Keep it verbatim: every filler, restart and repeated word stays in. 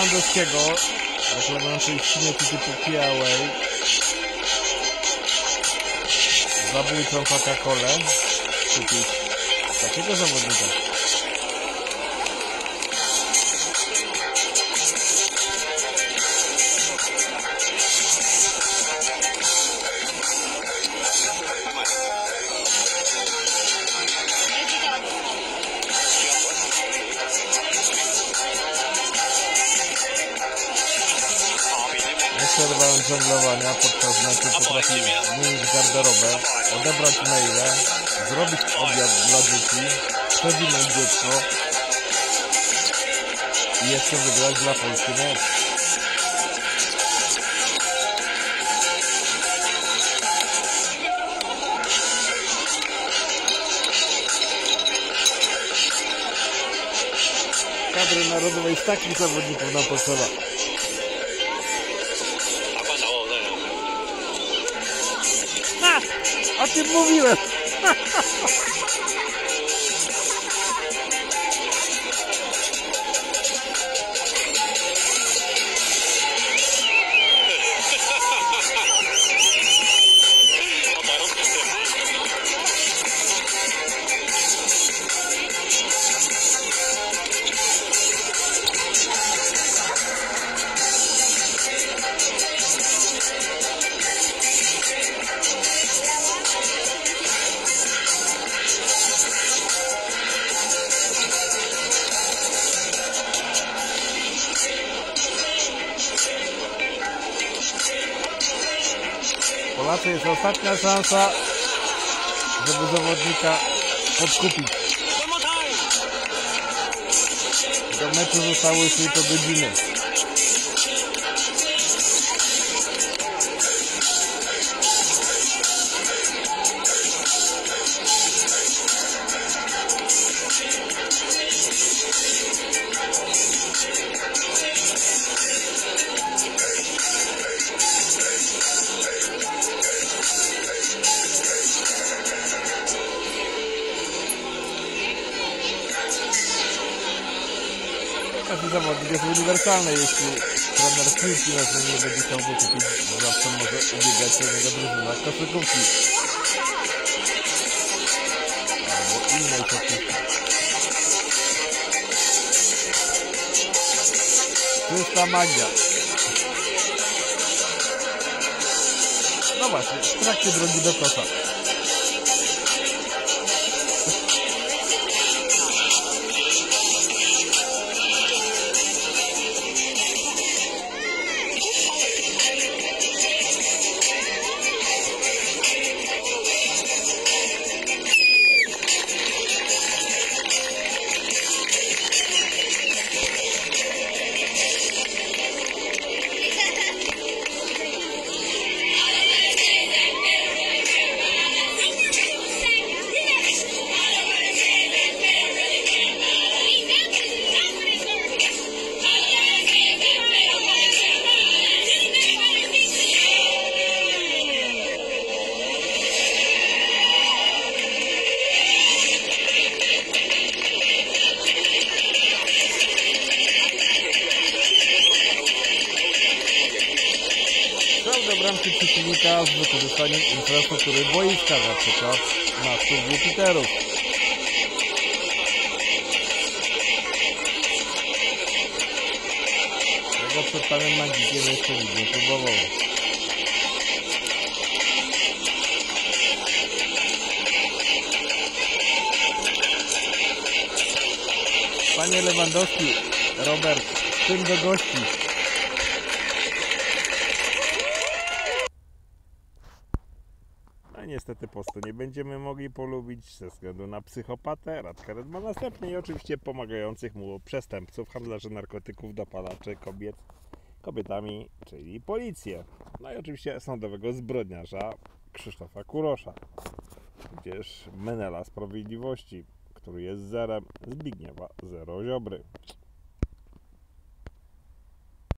Lewandowskiego, reklamującej śmieci typu P R A, zabójcą Coca-Colę, kupić takiego zawodnika. Przerwałem żonglowania podczas meczu, potrafi zmienić garderobę, odebrać maile, zrobić obiad dla dzieci, przewinąć dziecko i jeszcze wygrać dla Polski mecz. Kadry narodowej z takich zawodników nam potrzeba. A ty mówiłem! Polacy, jest ostatnia szansa, żeby zawodnika podkupić. Do meczu zostały już tylko godziny. Każdy zawodnik jest uniwersalny, jeśli trener piłki nożnej nie będzie chciał go kupić, zawsze może ubiegać się o niego drużyna koszykówki albo innej koszykówki. Czysta magia. No właśnie, w trakcie drogi do kosza. Do bramki przeciwnika z wykorzystaniem infrastruktury boiska, na przykład mastów Jupiterów. Tego przed panem Magikiem jeszcze nikt nie próbował. Panie Lewandowski, Robert, z tym do gości. Niestety postu nie będziemy mogli polubić ze względu na psychopatę. Radkaret ma następnie i oczywiście pomagających mu przestępców, handlarzy narkotyków, dopalaczy kobiet, kobietami, czyli policję. No i oczywiście sądowego zbrodniarza Krzysztofa Kurosza, tudzież Menela Sprawiedliwości, który jest zerem Zbigniewa Zero Ziobry.